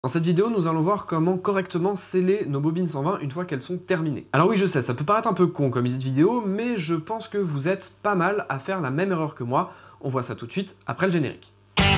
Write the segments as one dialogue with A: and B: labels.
A: Dans cette vidéo, nous allons voir comment correctement sceller nos bobines 120 une fois qu'elles sont terminées. Alors oui, je sais, ça peut paraître un peu con comme idée de vidéo, mais je pense que vous êtes pas mal à faire la même erreur que moi. On voit ça tout de suite après le générique.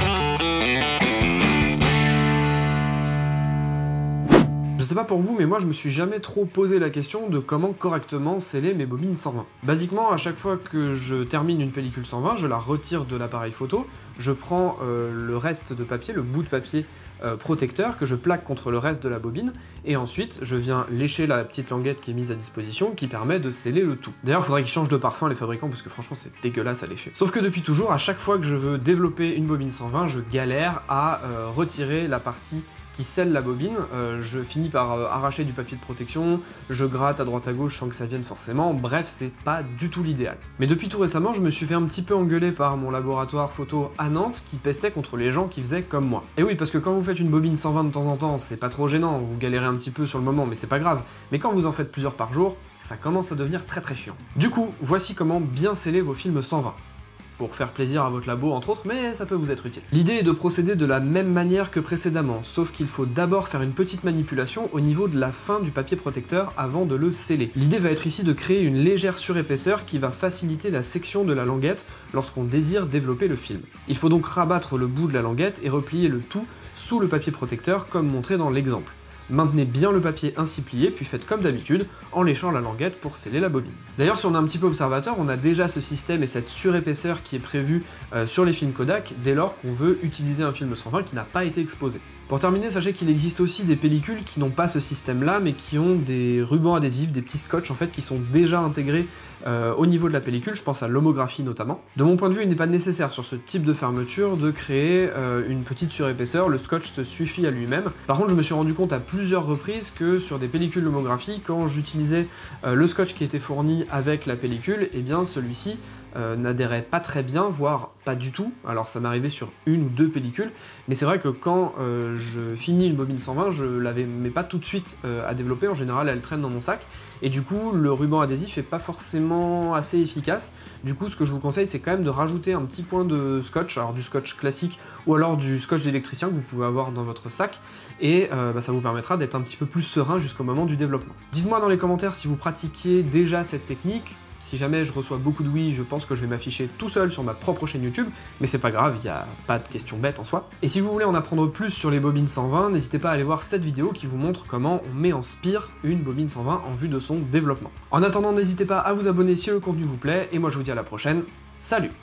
A: Je sais pas pour vous, mais moi je me suis jamais trop posé la question de comment correctement sceller mes bobines 120. Basiquement, à chaque fois que je termine une pellicule 120, je la retire de l'appareil photo, je prends le reste de papier, le bout de papier protecteur que je plaque contre le reste de la bobine, et ensuite je viens lécher la petite languette qui est mise à disposition qui permet de sceller le tout. D'ailleurs, il faudrait qu'ils changent de parfum les fabricants parce que franchement c'est dégueulasse à lécher. Sauf que depuis toujours, à chaque fois que je veux développer une bobine 120, je galère à retirer la partie qui scelle la bobine, je finis par arracher du papier de protection, je gratte à droite à gauche sans que ça vienne forcément, bref, c'est pas du tout l'idéal. Mais depuis tout récemment, je me suis fait un petit peu engueuler par mon laboratoire photo à Nantes qui pestait contre les gens qui faisaient comme moi. Et oui, parce que quand vous faites une bobine 120 de temps en temps, c'est pas trop gênant, vous galérez un petit peu sur le moment, mais c'est pas grave. Mais quand vous en faites plusieurs par jour, ça commence à devenir très chiant. Du coup, voici comment bien sceller vos films 120. Pour faire plaisir à votre labo entre autres, mais ça peut vous être utile. L'idée est de procéder de la même manière que précédemment, sauf qu'il faut d'abord faire une petite manipulation au niveau de la fin du papier protecteur avant de le sceller. L'idée va être ici de créer une légère surépaisseur qui va faciliter la section de la languette lorsqu'on désire développer le film. Il faut donc rabattre le bout de la languette et replier le tout sous le papier protecteur comme montré dans l'exemple. Maintenez bien le papier ainsi plié, puis faites comme d'habitude, en léchant la languette pour sceller la bobine. D'ailleurs, si on est un petit peu observateur, on a déjà ce système et cette surépaisseur qui est prévu sur les films Kodak dès lors qu'on veut utiliser un film 120 qui n'a pas été exposé. Pour terminer, sachez qu'il existe aussi des pellicules qui n'ont pas ce système-là, mais qui ont des rubans adhésifs, des petits scotch en fait, qui sont déjà intégrés au niveau de la pellicule, je pense à l'homographie notamment. De mon point de vue, il n'est pas nécessaire sur ce type de fermeture de créer une petite surépaisseur, le scotch se suffit à lui-même. Par contre, je me suis rendu compte à plusieurs reprises que sur des pellicules d'homographie, quand j'utilisais le scotch qui était fourni avec la pellicule, eh bien celui-ci n'adhérait pas très bien, voire pas du tout. Alors ça m'arrivait sur une ou deux pellicules, mais c'est vrai que quand je finis une bobine 120, je la mets pas tout de suite à développer, en général elle traîne dans mon sac, et du coup le ruban adhésif est pas forcément assez efficace. Du coup ce que je vous conseille c'est quand même de rajouter un petit point de scotch, alors du scotch classique ou alors du scotch d'électricien que vous pouvez avoir dans votre sac, et ça vous permettra d'être un petit peu plus serein jusqu'au moment du développement. Dites-moi dans les commentaires si vous pratiquiez déjà cette technique. Si jamais je reçois beaucoup de oui, je pense que je vais m'afficher tout seul sur ma propre chaîne YouTube, mais c'est pas grave, il n'y a pas de question bête en soi. Et si vous voulez en apprendre plus sur les bobines 120, n'hésitez pas à aller voir cette vidéo qui vous montre comment on met en spire une bobine 120 en vue de son développement. En attendant, n'hésitez pas à vous abonner si le contenu vous plaît, et moi je vous dis à la prochaine, salut!